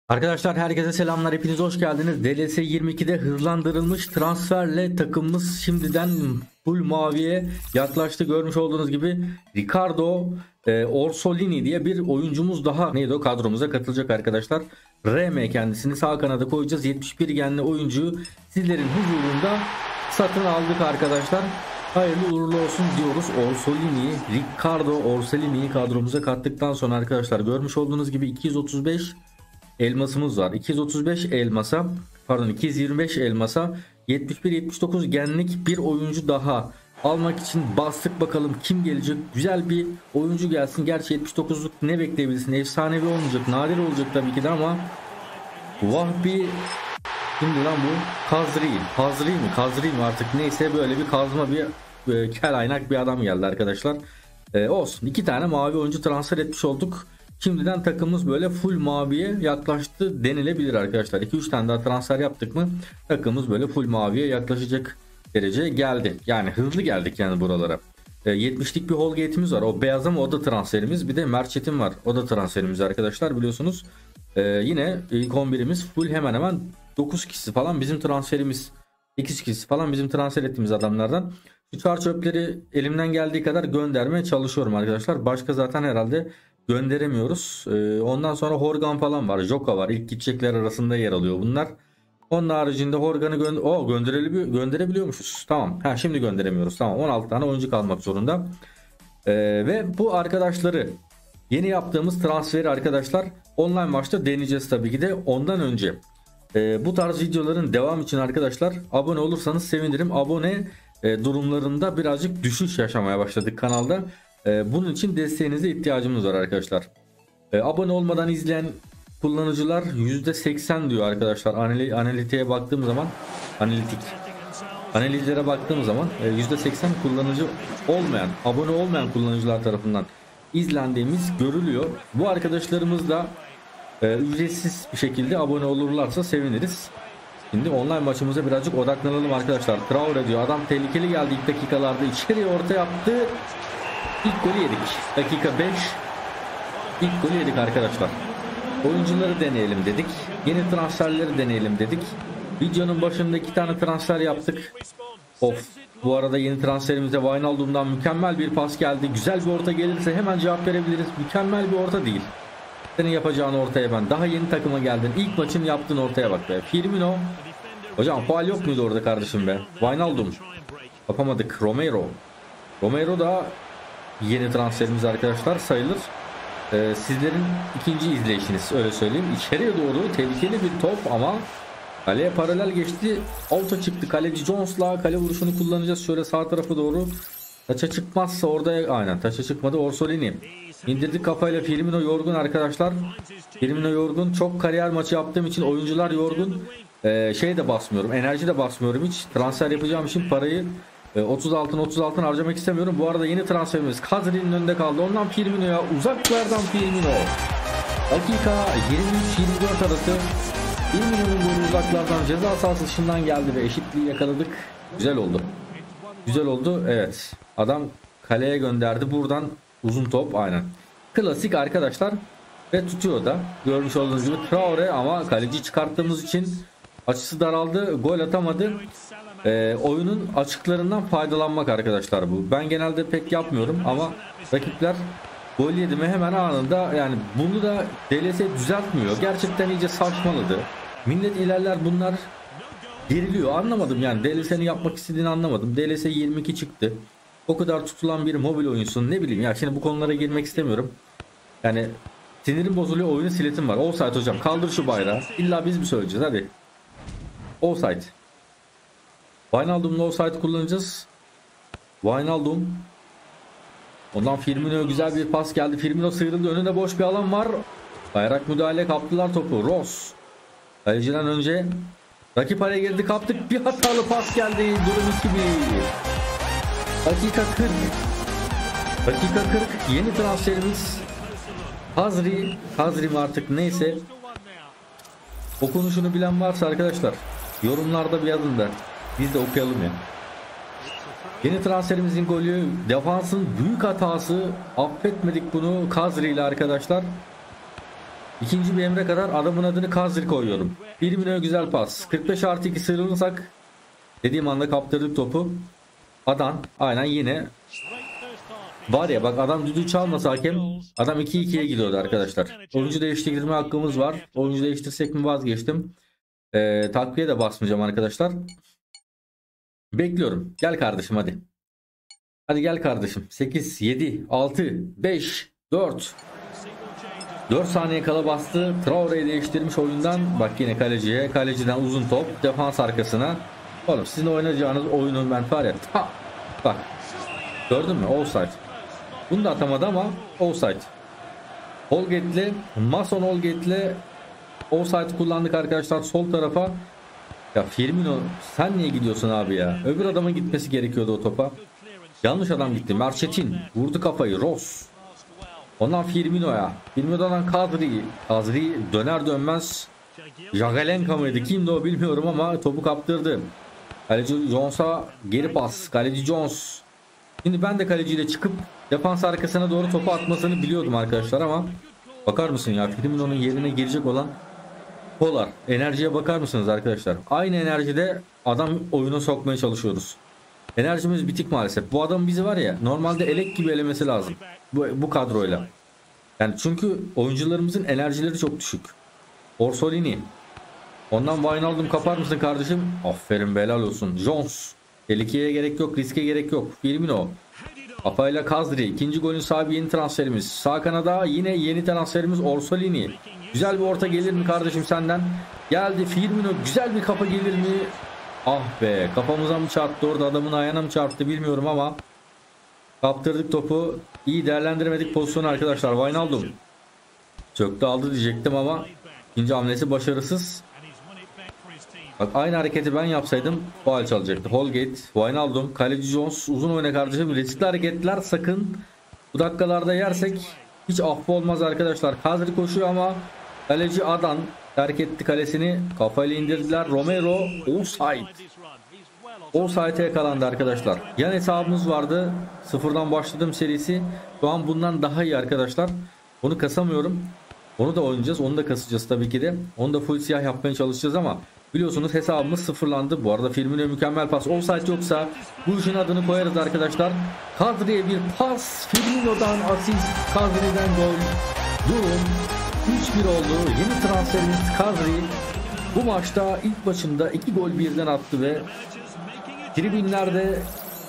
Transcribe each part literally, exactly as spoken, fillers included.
Arkadaşlar herkese selamlar, hepiniz hoş geldiniz. D L S yirmi ikide hızlandırılmış transferle takımımız şimdiden full maviye yaklaştı. Görmüş olduğunuz gibi Riccardo e, Orsolini diye bir oyuncumuz daha neydi o kadromuza katılacak arkadaşlar. R M kendisini sağ kanada koyacağız. yetmiş bir genli oyuncuyu sizlerin huzurunda satın aldık arkadaşlar. Hayırlı uğurlu olsun diyoruz. Orsolini, Riccardo Orsolini'yi kadromuza kattıktan sonra arkadaşlar görmüş olduğunuz gibi iki yüz otuz beş elmasımız var. iki yüz otuz beş elmasa pardon iki yüz yirmi beş elmasa yetmiş bir yetmiş dokuz genlik bir oyuncu daha almak için bastık. Bakalım kim gelecek? Güzel bir oyuncu gelsin. Gerçi yetmiş dokuzluk ne bekleyebilirsin? Efsanevi olmayacak, nadir olacak tabii ki de ama Vahbi kimdi lan bu? Kazri. Kazri mi? Kazri mi artık neyse, böyle bir kazma bir e, kel aynak bir adam geldi arkadaşlar. E, olsun. iki tane mavi oyuncu transfer etmiş olduk. Şimdiden takımımız böyle full maviye yaklaştı denilebilir arkadaşlar. iki üç tane daha transfer yaptık mı takımımız böyle full maviye yaklaşacak dereceye geldi. Yani hızlı geldik yani buralara. E, yetmişlik bir Holgate'imiz var. O beyaz ama o da transferimiz. Bir de Merchant'im var. O da transferimiz arkadaşlar, biliyorsunuz. E, yine ilk on birimiz full, hemen hemen dokuz kişisi falan bizim transferimiz. sekiz kişisi falan bizim transfer ettiğimiz adamlardan. Şu çar çöpleri elimden geldiği kadar göndermeye çalışıyorum arkadaşlar. Başka zaten herhalde gönderemiyoruz. Ee, ondan sonra Horgan falan var. Joka var. İlk gidecekler arasında yer alıyor bunlar. Onun haricinde Horgan'ı gö o gönderebiliyor gönderebiliyormuşuz. Tamam. Ha, şimdi gönderemiyoruz. Tamam. on altı tane oyuncu kalmak zorunda. Ee, ve bu arkadaşları yeni yaptığımız transferi arkadaşlar online maçta deneyeceğiz tabii ki de. Ondan önce e, bu tarz videoların devam için arkadaşlar abone olursanız sevinirim. Abone e, durumlarında birazcık düşüş yaşamaya başladık kanalda. Bunun için desteğinize ihtiyacımız var arkadaşlar. E, abone olmadan izleyen kullanıcılar yüzde seksen diyor arkadaşlar. Anal analitiğe baktığım zaman, analitik analizlere baktığım zaman e, yüzde seksen kullanıcı olmayan, abone olmayan kullanıcılar tarafından izlendiğimiz görülüyor. Bu arkadaşlarımız da e, ücretsiz bir şekilde abone olurlarsa seviniriz. Şimdi online maçımıza birazcık odaklanalım arkadaşlar. Traore diyor. Adam tehlikeli geldi ilk dakikalarda. İçeriye orta yaptı. İlk golü yedik. Dakika beş. İlk golü yedik arkadaşlar. Oyuncuları deneyelim dedik. Yeni transferleri deneyelim dedik. Videonun başında iki tane transfer yaptık. Of. Bu arada yeni transferimize Wijnaldum'dan mükemmel bir pas geldi. Güzel bir orta gelirse hemen cevap verebiliriz. Mükemmel bir orta değil. Senin yapacağın ortaya ben. Daha yeni takıma geldin. İlk maçın yaptığın ortaya bak be. Firmino. Hocam faul yok muydu orada kardeşim be? Wijnaldum. Yapamadık. Romero. Romero da yeni transferimiz arkadaşlar sayılır. Ee, sizlerin ikinci izleyişiniz, öyle söyleyeyim. İçeriye doğru tehlikeli bir top ama kaleye paralel geçti. Alta çıktı. Kaleci Jones'la kale vuruşunu kullanacağız. Şöyle sağ tarafa doğru. Taça çıkmazsa orada, aynen taça çıkmadı. Orsolini indirdik kafayla. Firmino yorgun arkadaşlar. Firmino yorgun. Çok kariyer maçı yaptığım için oyuncular yorgun. Ee, şey de basmıyorum. Enerji de basmıyorum hiç. Transfer yapacağım için parayı otuz altın otuz altın harcamak istemiyorum. Bu arada yeni transferimiz Kazri'nin önünde kaldı. Ondan Firmino'ya, uzaklardan Firmino. Dakika yirmi üç yirmi dört arası. Firmino'nun golü uzaklardan ceza sahası dışından geldi ve eşitliği yakaladık. Güzel oldu. Güzel oldu. Evet. Adam kaleye gönderdi. Buradan uzun top, aynen. Klasik arkadaşlar. Ve tutuyor da. Görmüş olduğunuz gibi Traore, ama kaleci çıkarttığımız için açısı daraldı. Gol atamadı. Ee, oyunun açıklarından faydalanmak arkadaşlar bu. Ben genelde pek yapmıyorum ama rakipler gol yedi mi hemen anında, yani bunu da D L S düzeltmiyor. Gerçekten iyice saçmaladı. Millet ilerler, bunlar geriliyor. Anlamadım yani, D L S'nin yapmak istediğini anlamadım. D L S yirmi iki çıktı. O kadar tutulan bir mobil oyunsun, ne bileyim ya, şimdi bu konulara girmek istemiyorum. Yani sinirim bozuluyor, oyunu siletim var. Offside hocam, kaldır şu bayrağı. İlla biz mi söyleyeceğiz, hadi. Offside. Wijnaldum'la offside kullanacağız. Wijnaldum. Ondan Firmino'ya güzel bir pas geldi. Firmino sıyrıldı. Önünde boş bir alan var. Bayrak müdahale, kaptılar topu. Ross. Kaleciden önce rakip araya girdi, kaptık. Bir hatalı pas geldi. Durum iki bir. Dakika kırk. Dakika kırk. Yeni transferimiz Kazri. Kazri mi artık neyse. Okunuşunu bilen varsa arkadaşlar yorumlarda bir yazın da biz de okuyalım ya. Yeni transferimizin golü, defansın büyük hatası, affetmedik bunu Kazri ile arkadaşlar. İkinci bir emre kadar adamın adını Kazri koyuyorum. Firmino'ya güzel pas. kırk beş artı iki sıyrılırsak dediğim anda kaptırdık topu. Adan aynen yine var ya, bak adam düdüğü çalmasa hakem, adam iki ikiye gidiyordu arkadaşlar. Oyuncu değiştirme hakkımız var. Oyuncu değiştirsek mi, vazgeçtim. Ee, takviye de basmayacağım arkadaşlar. Bekliyorum. Gel kardeşim hadi. Hadi gel kardeşim. sekiz, yedi, altı, beş, dört. dört saniye kala bastı. Traore'yi değiştirmiş oyundan. Bak yine kaleciye. Kaleciden uzun top. Defans arkasına. Oğlum sizin oynayacağınız oyunun ben var ya. Ta, bak. Gördün mü? Offside. Bunu da atamadı ama offside. Holgate'le Mason Holgate'le offside kullandık arkadaşlar sol tarafa. Ya Firmino sen niye gidiyorsun abi ya? Öbür adamın gitmesi gerekiyordu o topa. Yanlış adam gitti. Merçetin vurdu kafayı. Ross. Ondan Firmino'ya. Firmino'dan Kadri. Kadri döner dönmez Jagalenka mıydı? Kimdi o bilmiyorum ama topu kaptırdı. Kaleci Jones'a geri pas. Kaleci Jones. Şimdi ben de kaleciyle çıkıp defans arkasına doğru topu atmasını biliyordum arkadaşlar ama bakar mısın ya, Firmino'nun yerine girecek olan Polar. Enerjiye bakar mısınız arkadaşlar? Aynı enerjide adam oyuna sokmaya çalışıyoruz. Enerjimiz bitik maalesef. Bu adam bizi var ya, normalde elek gibi elemesi lazım. Bu, bu kadroyla. Yani çünkü oyuncularımızın enerjileri çok düşük. Orsolini. Ondan Wijnaldum kapar mısın kardeşim? Aferin be, helal olsun. Jones. Tehlikeye gerek yok, riske gerek yok. Firmino. Kafayla Kazri. İkinci golün sahibi yeni transferimiz. Sağ kanada yine yeni transferimiz Orsolini. Güzel bir orta gelir mi kardeşim senden? Geldi Firmino. Güzel bir kafa gelir mi? Ah be, kafamıza mı çarptı orada, adamın ayağına mı çarptı bilmiyorum ama kaptırdık topu. İyi değerlendiremedik pozisyonu arkadaşlar. Wijnaldum çöktü aldı diyecektim ama ikinci hamlesi başarısız. Bak aynı hareketi ben yapsaydım faul çalacaktı. Holgate, Wijnaldum, kaleci Jones uzun oyna kardeşim. Riskli hareketler sakın bu dakikalarda yersek hiç affı olmaz arkadaşlar. Kazri koşuyor ama kaleci Adan terk etti kalesini. Kafayla indirdiler. Romero offside. Offside'e yakalandı arkadaşlar. Yan hesabımız vardı. Sıfırdan başladım serisi. Şu an bundan daha iyi arkadaşlar. Onu kasamıyorum. Onu da oynayacağız. Onu da kasacağız tabii ki de. Onu da full siyah yapmaya çalışacağız ama biliyorsunuz hesabımız sıfırlandı. Bu arada Firmino mükemmel pas. Offside yoksa bu işin adını koyarız arkadaşlar. Kadri'ye bir pas. Firmino'dan asist. Kadri'den gol. Durum üç bir oldu. Yeni transferimiz Kadri bu maçta ilk başında iki gol birden attı ve tribünlerde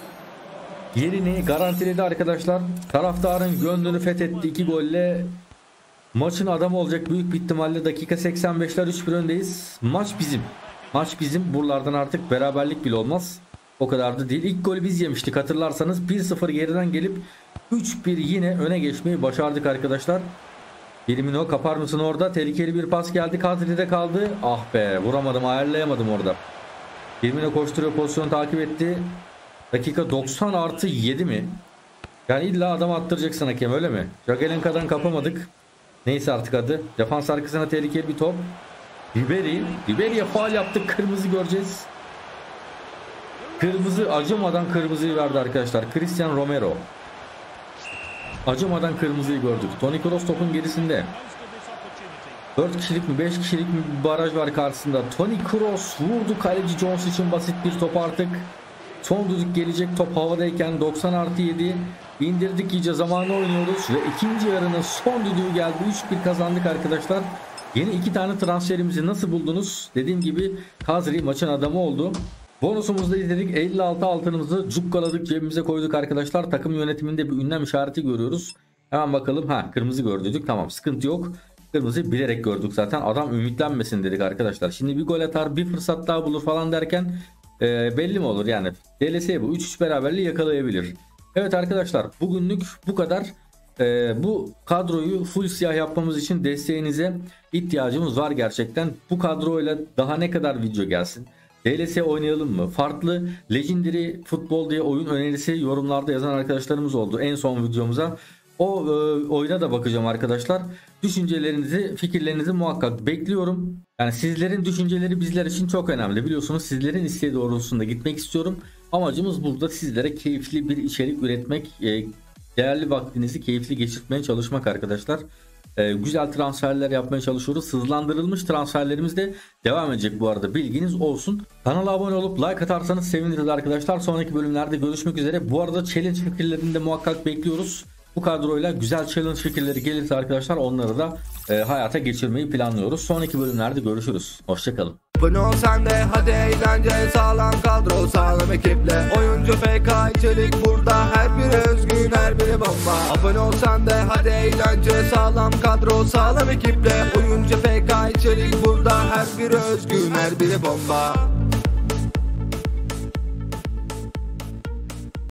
yerini garantiledi arkadaşlar. Taraftarın gönlünü fethetti iki golle. Maçın adamı olacak büyük bir ihtimalle. Dakika seksen beşler üç bir öndeyiz. Maç bizim. Maç bizim. Buralardan artık beraberlik bile olmaz. O kadar da değil. İlk golü biz yemiştik hatırlarsanız. bir sıfır geriden gelip üç bir yine öne geçmeyi başardık arkadaşlar. Firmino kapar mısın orada? Tehlikeli bir pas geldi. Kadri'de kaldı. Ah be, vuramadım, ayarlayamadım orada. Firmino koşturuyor, pozisyonu takip etti. Dakika doksan artı yedi mi? Yani illa adam attıracaksın hakem, öyle mi? Jagelenka'dan kapamadık. Neyse artık adı. Defans arkasına tehlikeli bir top. Ribery. Ribery'e faul yaptık. Kırmızı göreceğiz. Kırmızı, acımadan kırmızıyı verdi arkadaşlar. Christian Romero. Acımadan kırmızıyı gördük. Toni Kroos topun gerisinde. dört kişilik mi beş kişilik mi bir baraj var karşısında. Toni Kroos vurdu kaleci Jones için, basit bir top artık. Son düdük gelecek, top havadayken doksan artı yedi. İndirdik, iyice zamanı oynuyoruz ve ikinci yarının son düdüğü geldi. üç bir kazandık arkadaşlar. Yeni iki tane transferimizi nasıl buldunuz? Dediğim gibi Kazri maçın adamı oldu. Bonusumuzda izledik. elli altı altınımızı cukkaladık, cebimize koyduk arkadaşlar. Takım yönetiminde bir ünlem işareti görüyoruz. Hemen bakalım. Ha, kırmızı gördük. Tamam, sıkıntı yok. Kırmızı bilerek gördük zaten. Adam ümitlenmesin dedik arkadaşlar. Şimdi bir gol atar, bir fırsat daha bulur falan derken e, belli mi olur yani? D L S bu. üç üç beraberliği yakalayabilir. Evet arkadaşlar, bugünlük bu kadar. Ee, bu kadroyu full siyah yapmamız için desteğinize ihtiyacımız var gerçekten. Bu kadroyla daha ne kadar video gelsin? D L S oynayalım mı? Farklı Legendary futbol diye oyun önerisi yorumlarda yazan arkadaşlarımız oldu en son videomuza. O e, oyuna da bakacağım arkadaşlar. Düşüncelerinizi, fikirlerinizi muhakkak bekliyorum. Yani sizlerin düşünceleri bizler için çok önemli. Biliyorsunuz sizlerin isteği doğrultusunda gitmek istiyorum. Amacımız burada sizlere keyifli bir içerik üretmek, e, değerli vaktinizi keyifli geçirtmeye çalışmak arkadaşlar. e, güzel transferler yapmaya çalışıyoruz. Hızlandırılmış transferlerimiz de devam edecek bu arada, bilginiz olsun. Kanala abone olup like atarsanız seviniriz arkadaşlar. Sonraki bölümlerde görüşmek üzere. Bu arada challenge fikirlerini de muhakkak bekliyoruz. Bu kadroyla güzel challenge fikirleri gelirse arkadaşlar onları da e, hayata geçirmeyi planlıyoruz. Sonraki bölümlerde görüşürüz. Hoşçakalın. Abone ol sen de hadi eğlence, sağlam kadro sağlam ekiple. Oyuncu F K içerik burada, her biri özgün her biri bomba. Abone ol sen de hadi eğlence, sağlam kadro sağlam ekiple. Oyuncu F K içerik burada, her biri özgün her biri bomba.